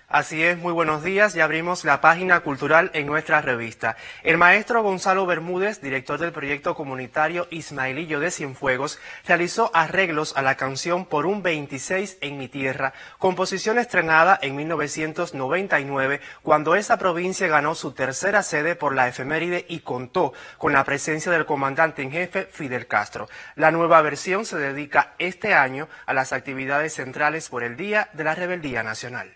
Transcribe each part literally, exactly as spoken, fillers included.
Así es, muy buenos días. Ya abrimos la página cultural en nuestra revista. El maestro Gonzalo Bermúdez, director del proyecto comunitario Ismaelillo de Cienfuegos, realizó arreglos a la canción Por un veintiséis en mi tierra, composición estrenada en mil novecientos noventa y nueve, cuando esa provincia ganó su tercera sede por la efeméride y contó con la presencia del comandante en jefe Fidel Castro. La nueva versión se dedica este año a las actividades centrales por el Día de la Rebeldía Nacional.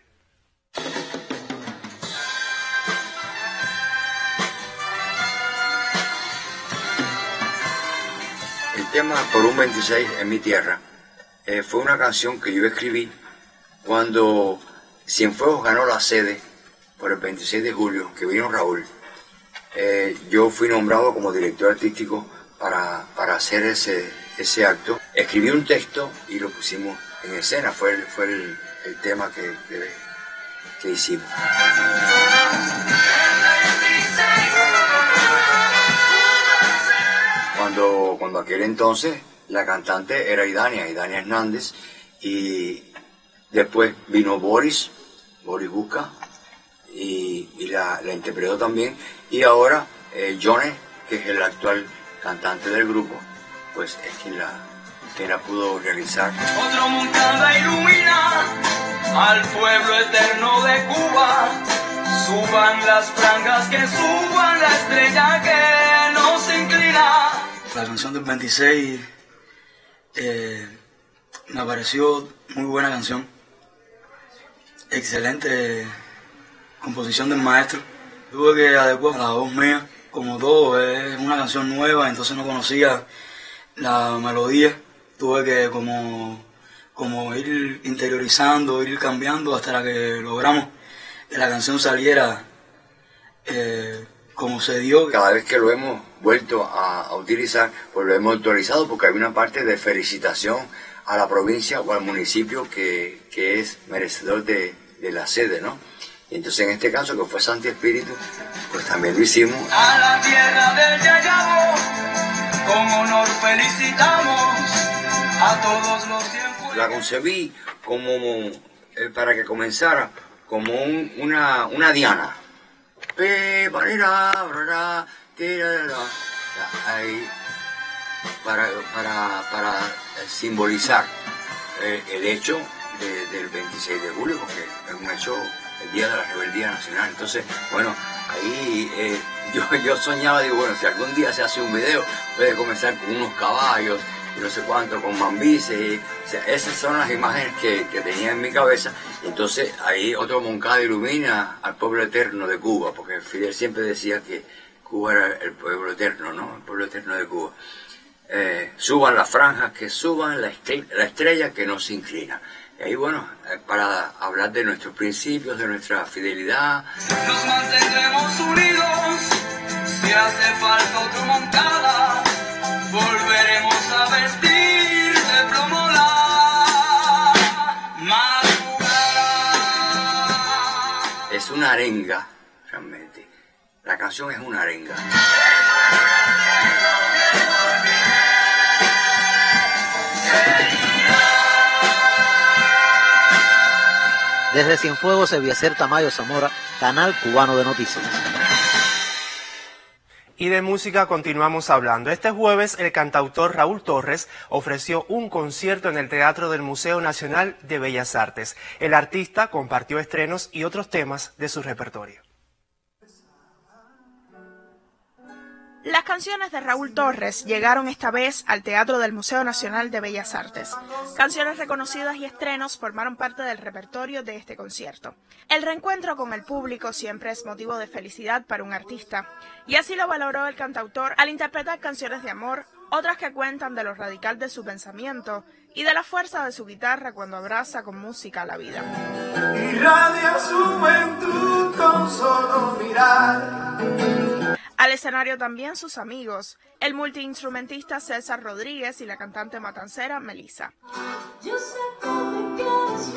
El tema Por un veintiséis en mi tierra eh, fue una canción que yo escribí cuando Cienfuegos ganó la sede por el veintiséis de julio, que vino Raúl. Eh, yo fui nombrado como director artístico para, para hacer ese, ese acto. Escribí un texto y lo pusimos en escena, fue el, fue el, el tema que, que, que hicimos. Cuando, cuando aquel entonces la cantante era Idania, Idania Hernández, y después vino Boris, Boris Busca, y, y la, la interpretó también, y ahora eh, Johnny, que es el actual cantante del grupo, pues es quien la, quien la pudo realizar. Otro Moncada ilumina al pueblo eterno de Cuba, suban las franjas que suban la estrella que no se inclina. La canción del veintiséis eh, me pareció muy buena canción, excelente composición del maestro. Tuve que adecuar la voz mía, como todo, es una canción nueva, entonces no conocía la melodía, tuve que como, como ir interiorizando, ir cambiando hasta la que logramos que la canción saliera eh, como se dio. Cada vez que lo hemos vuelto a, a utilizar, pues lo hemos actualizado porque hay una parte de felicitación a la provincia o al municipio que, que es merecedor de, de la sede, ¿no? Y entonces en este caso, que fue Santi Espíritu, pues también lo hicimos. A la tierra del Yayabo, con honor felicitamos a todos los Cienfuegos. La concebí como, eh, para que comenzara como un, una, una diana. Ahí, para, para, para simbolizar eh, el hecho de, del veintiséis de julio, porque es un hecho, el Día de la Rebeldía Nacional. Entonces, bueno, ahí eh, yo, yo soñaba, digo, bueno, si algún día se hace un video, puede comenzar con unos caballos y no sé cuánto, con mambises, y, o sea, esas son las imágenes que, que tenía en mi cabeza. Entonces ahí otro Moncada ilumina al pueblo eterno de Cuba, porque Fidel siempre decía que Cuba era el pueblo eterno, ¿no? El pueblo eterno de Cuba. Eh, suban las franjas, que suban la estrella, la estrella que no se inclina. Y ahí, bueno, eh, para hablar de nuestros principios, de nuestra fidelidad. Nos mantendremos unidos, si hace falta otro Moncada, volveremos a vestir de plomo la madrugada. Es una arenga, realmente. La canción es una arenga. Desde Cienfuegos, Eliezer Tamayo Zamora, Canal Cubano de Noticias. Y de música continuamos hablando. Este jueves el cantautor Raúl Torres ofreció un concierto en el Teatro del Museo Nacional de Bellas Artes. El artista compartió estrenos y otros temas de su repertorio. Las canciones de Raúl Torres llegaron esta vez al Teatro del Museo Nacional de Bellas Artes. Canciones reconocidas y estrenos formaron parte del repertorio de este concierto. El reencuentro con el público siempre es motivo de felicidad para un artista, y así lo valoró el cantautor al interpretar canciones de amor, otras que cuentan de lo radical de su pensamiento y de la fuerza de su guitarra cuando abraza con música la vida. Irradia su juventud con solo mirar. Al escenario también sus amigos, el multiinstrumentista César Rodríguez y la cantante matancera Melissa. Yo sé cómo quieres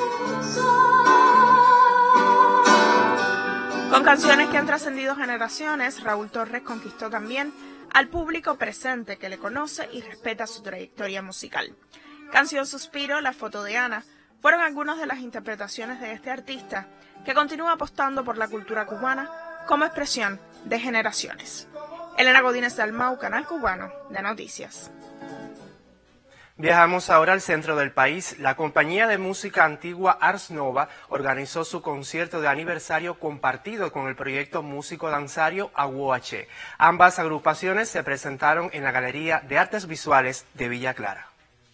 Con canciones que han trascendido generaciones, Raúl Torres conquistó también al público presente que le conoce y respeta su trayectoria musical. Canción Suspiro, La foto de Ana, fueron algunas de las interpretaciones de este artista que continúa apostando por la cultura cubana como expresión de generaciones. Elena Godínez Dalmau, Canal Cubano de Noticias. Viajamos ahora al centro del país. La compañía de música antigua Ars Nova organizó su concierto de aniversario compartido con el proyecto músico danzario Aguache. Ambas agrupaciones se presentaron en la Galería de Artes Visuales de Villa Clara.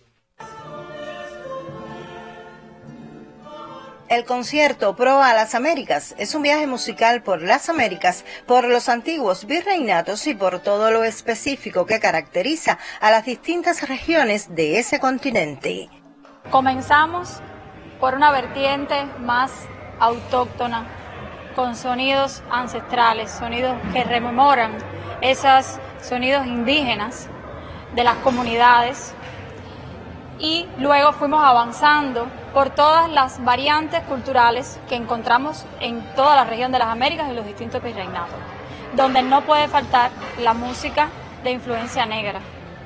El concierto Proa a las Américas es un viaje musical por las Américas, por los antiguos virreinatos y por todo lo específico que caracteriza a las distintas regiones de ese continente. Comenzamos por una vertiente más autóctona, con sonidos ancestrales, sonidos que rememoran esos sonidos indígenas de las comunidades, y luego fuimos avanzando por todas las variantes culturales que encontramos en toda la región de las Américas y los distintos virreinatos, donde no puede faltar la música de influencia negra.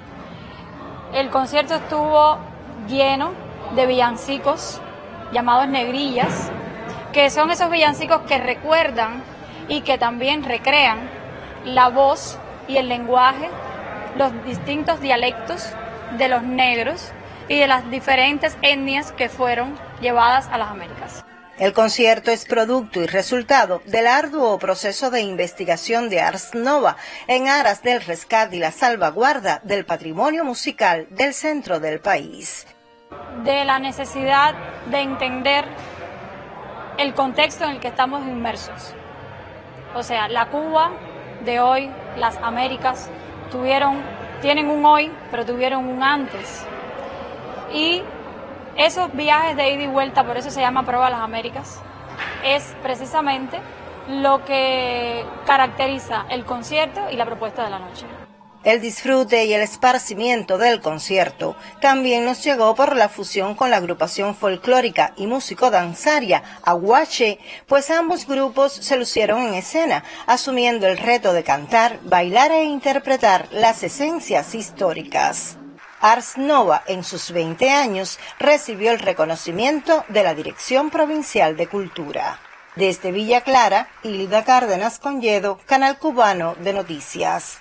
El concierto estuvo lleno de villancicos llamados negrillas, que son esos villancicos que recuerdan y que también recrean la voz y el lenguaje, los distintos dialectos de los negros y de las diferentes etnias que fueron llevadas a las Américas. El concierto es producto y resultado del arduo proceso de investigación de Ars Nova en aras del rescate y la salvaguarda del patrimonio musical del centro del país. De la necesidad de entender el contexto en el que estamos inmersos. O sea, la Cuba de hoy, las Américas, tuvieron, tienen un hoy, pero tuvieron un antes. Y esos viajes de ida y vuelta, por eso se llama Proa a las Américas, es precisamente lo que caracteriza el concierto y la propuesta de la noche. El disfrute y el esparcimiento del concierto también nos llegó por la fusión con la agrupación folclórica y músico-danzaria Aguache, pues ambos grupos se lucieron en escena, asumiendo el reto de cantar, bailar e interpretar las esencias históricas. Ars Nova, en sus veinte años, recibió el reconocimiento de la Dirección Provincial de Cultura. Desde Villa Clara, Hilda Cárdenas Conyedo, Canal Cubano de Noticias.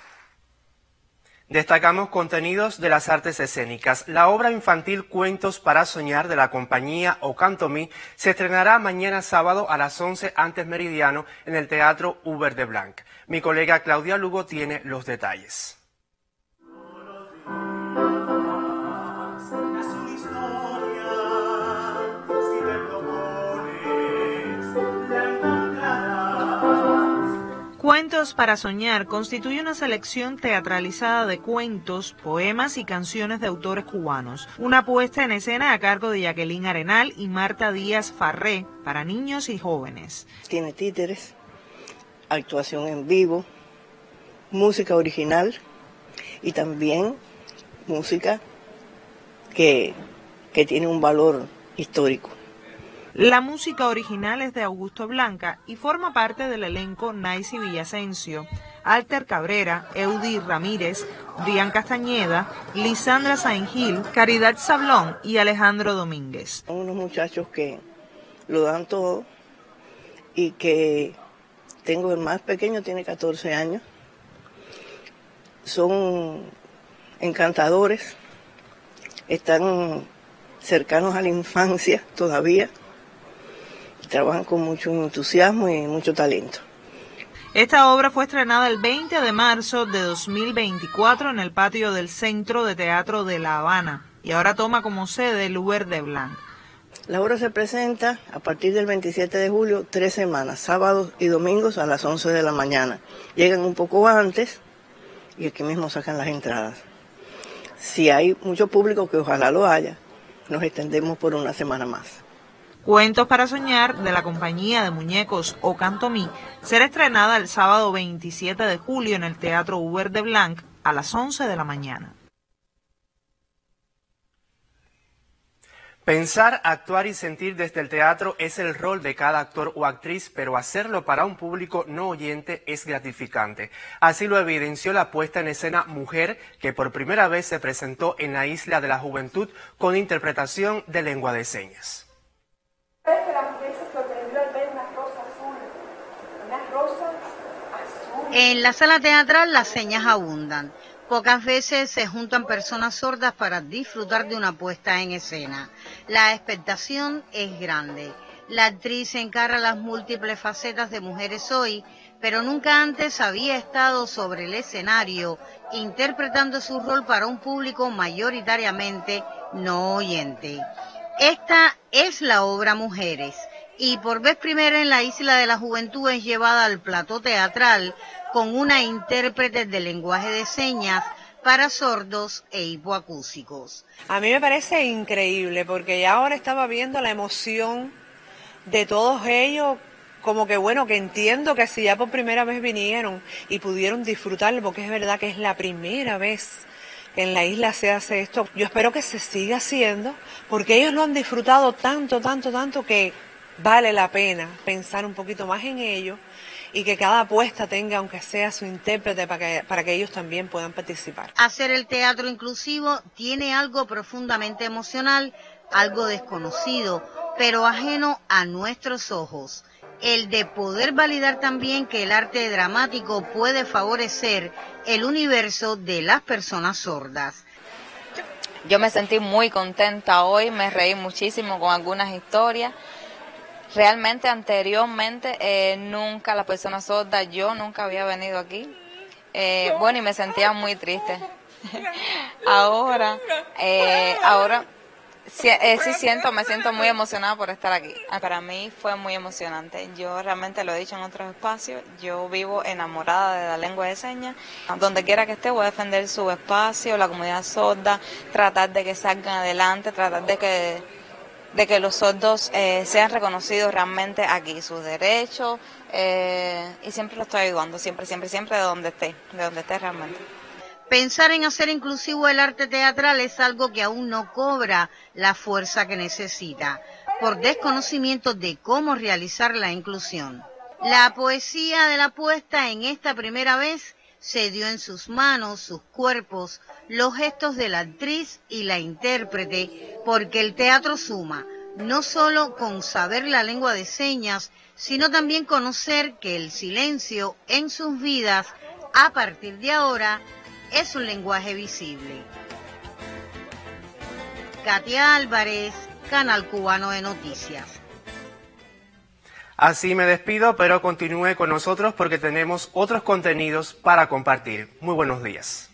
Destacamos contenidos de las artes escénicas. La obra infantil Cuentos para Soñar de la compañía Ocantomí se estrenará mañana sábado a las once antes meridiano en el Teatro Hubert de Blanc. Mi colega Claudia Lugo tiene los detalles. Cuentos para Soñar constituye una selección teatralizada de cuentos, poemas y canciones de autores cubanos. Una puesta en escena a cargo de Jacqueline Arenal y Marta Díaz Farré para niños y jóvenes. Tiene títeres, actuación en vivo, música original y también música que, que tiene un valor histórico. La música original es de Augusto Blanca y forma parte del elenco Naisy Villasencio, Alter Cabrera, Eudi Ramírez, Brian Castañeda, Lisandra Saingil, Caridad Sablón y Alejandro Domínguez. Son unos muchachos que lo dan todo y que tengo el más pequeño, tiene catorce años. Son encantadores, están cercanos a la infancia todavía. Trabajan con mucho entusiasmo y mucho talento. Esta obra fue estrenada el veinte de marzo de dos mil veinticuatro en el patio del Centro de Teatro de La Habana y ahora toma como sede el Hubert de Blanc. La obra se presenta a partir del veintisiete de julio, tres semanas, sábados y domingos a las once de la mañana. Llegan un poco antes y aquí mismo sacan las entradas. Si hay mucho público, que ojalá lo haya, nos extendemos por una semana más. Cuentos para Soñar, de la compañía de muñecos Ocantomí, será estrenada el sábado veintisiete de julio en el Teatro Hubert de Blanc a las once de la mañana. Pensar, actuar y sentir desde el teatro es el rol de cada actor o actriz, pero hacerlo para un público no oyente es gratificante. Así lo evidenció la puesta en escena Mujer, que por primera vez se presentó en la Isla de la Juventud con interpretación de lengua de señas. Es que la mujer se sorprendió al ver una rosa azul, una rosa azul. En la sala teatral las señas abundan. Pocas veces se juntan personas sordas para disfrutar de una puesta en escena. La expectación es grande. La actriz encara las múltiples facetas de Mujeres Hoy, pero nunca antes había estado sobre el escenario interpretando su rol para un público mayoritariamente no oyente. Esta es la obra Mujeres, y por vez primera en la Isla de la Juventud es llevada al plató teatral con una intérprete de lenguaje de señas para sordos e hipoacúsicos. A mí me parece increíble, porque ya ahora estaba viendo la emoción de todos ellos, como que bueno, que entiendo que si ya por primera vez vinieron y pudieron disfrutarlo, porque es verdad que es la primera vez que en la isla se hace esto. Yo espero que se siga haciendo, porque ellos lo han disfrutado tanto, tanto, tanto, que vale la pena pensar un poquito más en ello y que cada apuesta tenga, aunque sea su intérprete, para que, para que ellos también puedan participar. Hacer el teatro inclusivo tiene algo profundamente emocional, algo desconocido, pero ajeno a nuestros ojos. El de poder validar también que el arte dramático puede favorecer el universo de las personas sordas. Yo me sentí muy contenta hoy, me reí muchísimo con algunas historias. Realmente anteriormente eh, nunca las personas sordas, yo nunca había venido aquí. Eh, bueno, y me sentía muy triste. ahora, eh, ahora sí, eh, sí siento, me siento muy emocionada por estar aquí. Para mí fue muy emocionante. Yo realmente lo he dicho en otros espacios, yo vivo enamorada de la lengua de señas. Donde quiera que esté voy a defender su espacio, la comunidad sorda, tratar de que salgan adelante, tratar de que de que los sordos eh, sean reconocidos realmente aquí, sus derechos, eh, y siempre lo estoy ayudando, siempre, siempre, siempre de donde esté, de donde esté realmente. Pensar en hacer inclusivo el arte teatral es algo que aún no cobra la fuerza que necesita, por desconocimiento de cómo realizar la inclusión. La poesía de la puesta en esta primera vez se dio en sus manos, sus cuerpos, los gestos de la actriz y la intérprete, porque el teatro suma, no solo con saber la lengua de señas, sino también conocer que el silencio en sus vidas, a partir de ahora, es un lenguaje visible. Katia Álvarez, Canal Cubano de Noticias. Así me despido, pero continúe con nosotros porque tenemos otros contenidos para compartir. Muy buenos días.